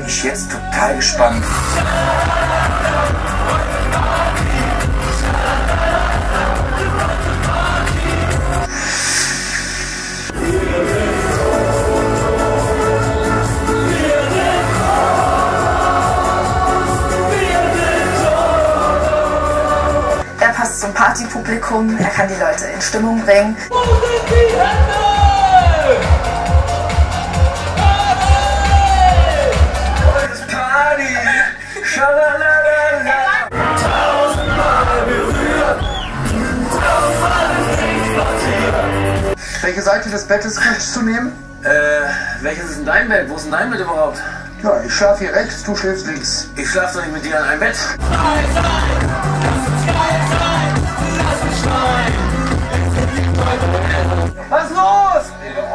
bin ich jetzt total gespannt. Er passt zum Partypublikum, er kann die Leute in Stimmung bringen. Wo sind die Hände? Heute ist Party! Schalalala! Tausendmal berührt! Welche Seite des Bettes möchtest du nehmen? Welches ist denn dein Bett? Wo ist denn dein Bett überhaupt? Ja, ich schlafe hier rechts, du schläfst links. Ich schlafe doch nicht mit dir an einem Bett. Was ist los?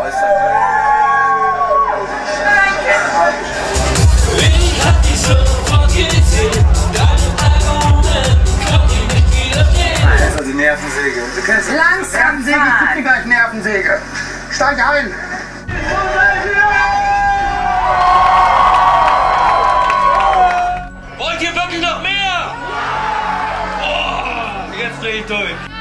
Ich hab dich sofort gesehen, deine Argumente konnte ich nicht widerstehen. Das ist also Nervensäge. Du kennst es. Nervensäge, gib mir gleich Nervensäge. Steig ein! Wollt ihr wirklich noch mehr? Oh, jetzt dreh ich durch.